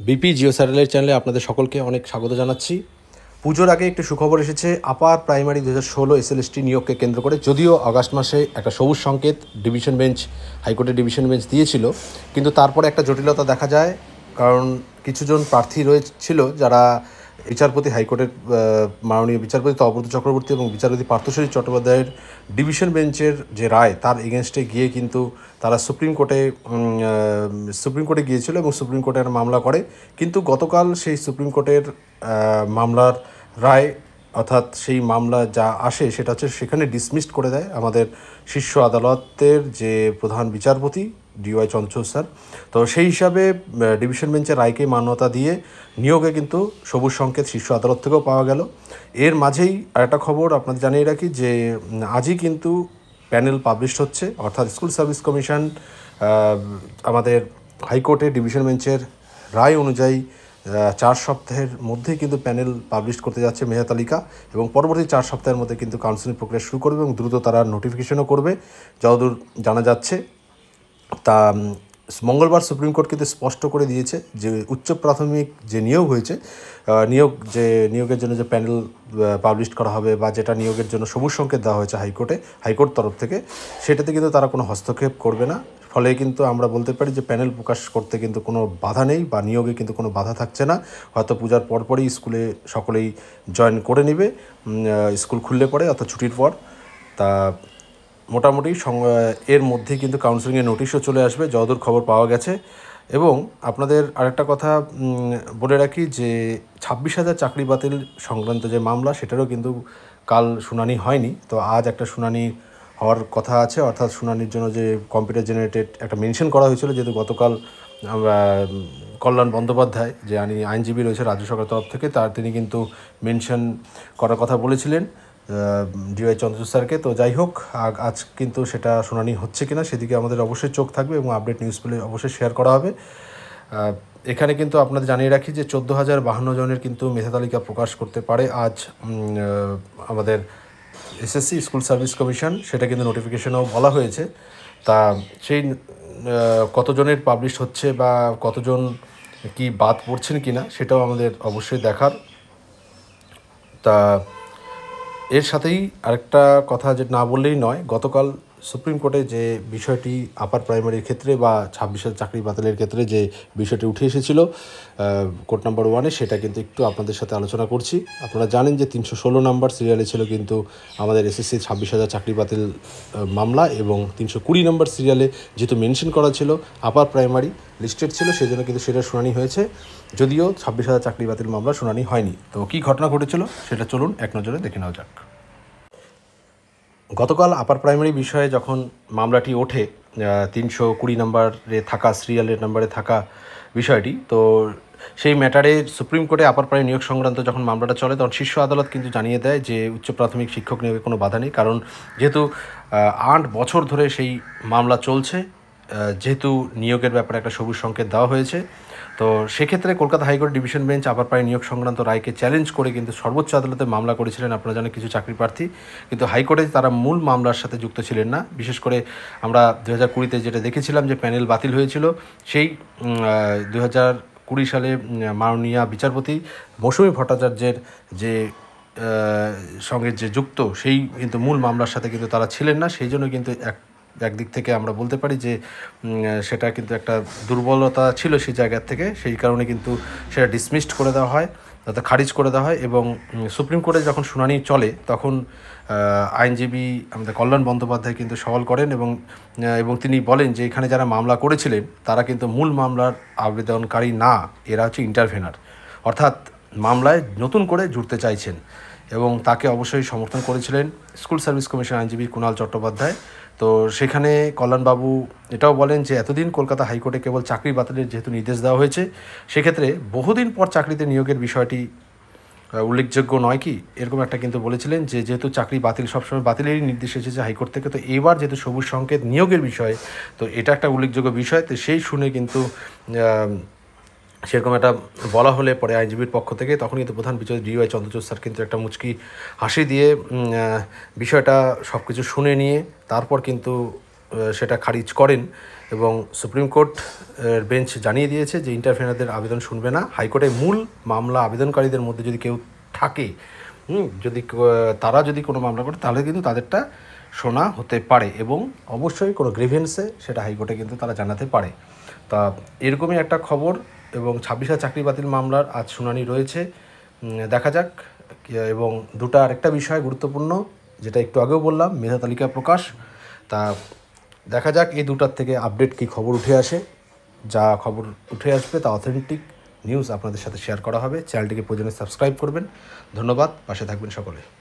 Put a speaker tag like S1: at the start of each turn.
S1: BP Jio satellite চ্যানেলে আপনাদের সকলকে অনেক স্বাগত জানাচ্ছি। পুজোর আগে একটি সুখবর এসেছে। আপার প্রাইমারি 2016 এসএলএসটি নিয়োগকে কেন্দ্র করে, যদিও আগস্ট মাসে একটা সবুজ সংকেত ডিভিশন বেঞ্চ, হাইকোর্টের ডিভিশন বেঞ্চ দিয়েছিল, কিন্তু তারপরে একটা জটিলতা দেখা যায়। কারণ কিছুজন প্রার্থী রয়েছিল যারা বিচারপতি, হাইকোর্টের মাননীয় বিচারপতি তপব্রত চক্রবর্তী এবং বিচারপতি পার্থসারথী চট্টোপাধ্যায়ের ডিভিশন বেঞ্চের যে রায়, তার এগেনস্টে গিয়ে কিন্তু তারা সুপ্রিম কোর্টে গিয়েছিল এবং সুপ্রিম কোর্টের মামলা করে। কিন্তু গতকাল সেই সুপ্রিম কোর্টের মামলার রায়, অর্থাৎ সেই মামলা যা আসে সেটা হচ্ছে সেখানে ডিসমিসড করে দেয় আমাদের শীর্ষ আদালতের যে প্রধান বিচারপতি ডিওয়াই চন্দ্রচূড় স্যার। তো সেই হিসাবে ডিভিশন বেঞ্চের রায়কে মান্যতা দিয়ে নিয়োগে কিন্তু সবুজ সংকেত শীর্ষ আদালত থেকেও পাওয়া গেল। এর মাঝেই আরেকটা খবর আপনাদের জানিয়ে রাখি যে আজই কিন্তু প্যানেল পাবলিশ হচ্ছে, অর্থাৎ স্কুল সার্ভিস কমিশন আমাদের হাইকোর্টে ডিভিশন বেঞ্চের রায় অনুযায়ী 4 সপ্তাহের মধ্যেই কিন্তু প্যানেল পাবলিশ করতে যাচ্ছে মেধা তালিকা, এবং পরবর্তী 4 সপ্তাহের মধ্যে কিন্তু কাউন্সেলিং প্রক্রিয়া শুরু করবে এবং দ্রুত তারা নোটিফিকেশনও করবে যতদূর জানা যাচ্ছে। তা মঙ্গলবার সুপ্রিম কোর্ট কিন্তু স্পষ্ট করে দিয়েছে যে উচ্চ প্রাথমিক যে নিয়োগ হয়েছে, নিয়োগের জন্য যে প্যানেল পাবলিশ করা হবে বা যেটা নিয়োগের জন্য সবুজ সংকেত দেওয়া হয়েছে হাইকোর্ট তরফ থেকে, সেটাতে কিন্তু তারা কোনো হস্তক্ষেপ করবে না। ফলে কিন্তু আমরা বলতে পারি যে প্যানেল প্রকাশ করতে কিন্তু কোনো বাধা নেই বা নিয়োগে কিন্তু কোনো বাধা থাকছে না। হয়তো পূজার পরপরই স্কুলে সকলেই জয়েন করে নেবে, স্কুল খুললে পরে অর্থাৎ ছুটির পর। তা মোটামুটি এর মধ্যেই কিন্তু কাউন্সেলিংয়ের নোটিশও চলে আসবে যতদূর খবর পাওয়া গেছে। এবং আপনাদের আরেকটা কথা বলে রাখি যে 26,000 চাকরি বাতিল সংক্রান্ত যে মামলা, সেটারও কিন্তু কাল শুনানি হয়নি। তো আজ একটা শুনানি হওয়ার কথা আছে, অর্থাৎ শুনানির জন্য যে কম্পিউটার জেনারেটেড একটা মেনশন করা হয়েছিল, যেহেতু গতকাল কল্যাণ বন্দ্যোপাধ্যায় যে আইনজীবী রয়েছে রাজ্য সরকার তরফ থেকে, তিনি কিন্তু মেনশন করার কথা বলেছিলেন ডিওয়াই চন্দ্রচূড় স্যারকে। তো যাই হোক, আজ কিন্তু সেটা শুনানি হচ্ছে কিনা সেদিকে আমাদের অবশ্যই চোখ থাকবে এবং আপডেট নিউজ পেলে অবশ্যই শেয়ার করা হবে। এখানে কিন্তু আপনাদের জানিয়ে রাখি যে 14,052 জনের কিন্তু মেধা তালিকা প্রকাশ করতে পারে আজ আমাদের এসএসসি স্কুল সার্ভিস কমিশন, সেটা কিন্তু নোটিফিকেশনেও বলা হয়েছে। তা সেই কতজনের পাবলিশ হচ্ছে বা কতজন কি বাদ পড়ছেন কিনা সেটাও আমাদের অবশ্যই দেখার। তা এর সাথেই আরেকটা কথা যে না বললেই নয়, গতকাল সুপ্রিম কোর্টে যে বিষয়টি আপার প্রাইমারির ক্ষেত্রে বা 26,000 চাকরি বাতিলের ক্ষেত্রে যে বিষয়টি উঠে এসেছিল কোর্ট নাম্বার 1-এ, সেটা কিন্তু একটু আপনাদের সাথে আলোচনা করছি। আপনারা জানেন যে 316 নাম্বার সিরিয়ালে ছিল কিন্তু আমাদের এসএসসি 26,000 চাকরি বাতিল মামলা, এবং 320 নম্বর সিরিয়ালে যেহেতু মেনশন করা ছিল আপার প্রাইমারি লিস্টেড ছিল, সেই জন্য কিন্তু সেটা শুনানি হয়েছে, যদিও 26,000 চাকরি বাতিল মামলা শুনানি হয়নি। তো কী ঘটনা ঘটেছিল সেটা চলুন এক নজরে দেখে নেওয়া যাক। গতকাল আপার প্রাইমারি বিষয়ে যখন মামলাটি ওঠে, 320 নম্বরে থাকা সিরিয়ালের নম্বরে থাকা বিষয়টি, তো সেই ম্যাটারে সুপ্রিম কোর্টে আপার প্রাইমারি নিয়োগ সংক্রান্ত যখন মামলাটা চলে, তখন শীর্ষ আদালত কিন্তু জানিয়ে দেয় যে উচ্চ প্রাথমিক শিক্ষক নিয়োগে কোনো বাধা নেই, কারণ যেহেতু 8 বছর ধরে সেই মামলা চলছে, যেহেতু নিয়োগের ব্যাপারে একটা সবুজ সংকেত দেওয়া হয়েছে। তো সেক্ষেত্রে Kolkata high court division bench upper primary নিয়োগ সংক্রান্ত রায়কে চ্যালেঞ্জ করে কিন্তু সর্বোচ্চ আদালতে মামলা করেছিলেন আপনারা জানেন কিছু চাকরি প্রার্থী, কিন্তু হাইকোর্টে তারা মূল মামলার সাথে যুক্ত ছিলেন না। বিশেষ করে আমরা 2020-তে যেটা দেখেছিলাম যে প্যানেল বাতিল হয়েছিল, সেই 2020 সালে মাননীয় বিচারপতি মৌসুমী ভট্টাচার্যের যে সঙ্গে যে যুক্ত, সেই কিন্তু মূল মামলার সাথে কিন্তু তারা ছিলেন না। সেই জন্য কিন্তু একদিক থেকে আমরা বলতে পারি যে সেটা কিন্তু একটা দুর্বলতা ছিল সেই জায়গার থেকে, সেই কারণে কিন্তু সেটা ডিসমিসড করে দেওয়া হয়, অর্থাৎ খারিজ করে দেওয়া হয়। এবং সুপ্রিম কোর্টে যখন শুনানি চলে তখন আইনজীবী আমাদের কল্যাণ বন্দ্যোপাধ্যায় কিন্তু সওয়াল করেন এবং তিনি বলেন যে এখানে যারা মামলা করেছিলেন তারা কিন্তু মূল মামলার আবেদনকারী না, এরা হচ্ছে ইন্টারভেনার, অর্থাৎ মামলায় নতুন করে জুড়তে চাইছেন। এবং তাকে অবশ্যই সমর্থন করেছিলেন স্কুল সার্ভিস কমিশন আইনজীবী কুণাল চট্টোপাধ্যায়। তো সেখানে কল্যাণবাবু এটাও বলেন যে এতদিন কলকাতা হাইকোর্টে কেবল চাকরি বাতিলের যেহেতু নির্দেশ দেওয়া হয়েছে, সেক্ষেত্রে বহুদিন পর চাকরিতে নিয়োগের বিষয়টি উল্লেখযোগ্য নয় কি, এরকম একটা কিন্তু বলেছিলেন যে যেহেতু চাকরি বাতিল সবসময় বাতিলেরই নির্দেশ এসেছে হাইকোর্ট থেকে, তো এবার যেহেতু সবুজ সংকেত নিয়োগের বিষয়ে, তো এটা একটা উল্লেখযোগ্য বিষয়। তো সেই শুনে কিন্তু সেরকম একটা বলা হলে পরে আইনজীবীর পক্ষ থেকে, তখন কিন্তু প্রধান বিচারপতি ডিওয়াই চন্দ্রচূড় স্যার কিন্তু একটা মুচকি হাসি দিয়ে বিষয়টা সব কিছু শুনে নিয়ে তারপর কিন্তু সেটা খারিজ করেন। এবং সুপ্রিম কোর্ট বেঞ্চ জানিয়ে দিয়েছে যে ইন্টারভেনারদের আবেদন শুনবে না। হাইকোর্টে মূল মামলা আবেদনকারীদের মধ্যে যদি কেউ থাকে, যদি তারা যদি কোনো মামলা করে, তাহলে কিন্তু তাদেরটা শোনা হতে পারে এবং অবশ্যই কোনো গ্রিভেন্সে সেটা হাইকোর্টে কিন্তু তারা জানাতে পারে। তা এরকমই একটা খবর এবং 26 চাকরি বাতিল মামলার আজ শুনানি রয়েছে, দেখা যাক। এবং আরেকটা বিষয় গুরুত্বপূর্ণ, যেটা একটু আগেও বললাম, মেধা তালিকা প্রকাশ। তা দেখা যাক এই দুটার থেকে আপডেট কী খবর উঠে আসে। যা খবর উঠে আসবে তা অথেন্টিক নিউজ আপনাদের সাথে শেয়ার করা হবে। চ্যানেলটিকে প্রয়োজনে সাবস্ক্রাইব করবেন। ধন্যবাদ, পাশে থাকবেন সকলে।